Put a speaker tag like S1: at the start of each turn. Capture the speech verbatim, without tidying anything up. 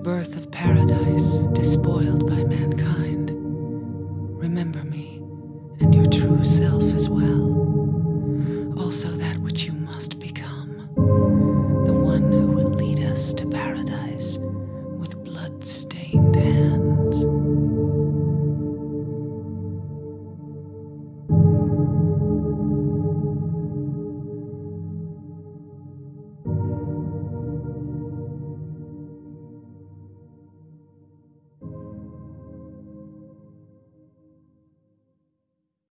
S1: birth of paradise despoiled by mankind, remember me and your true self as well, also that which you must become, the one who will lead us to paradise with blood-stained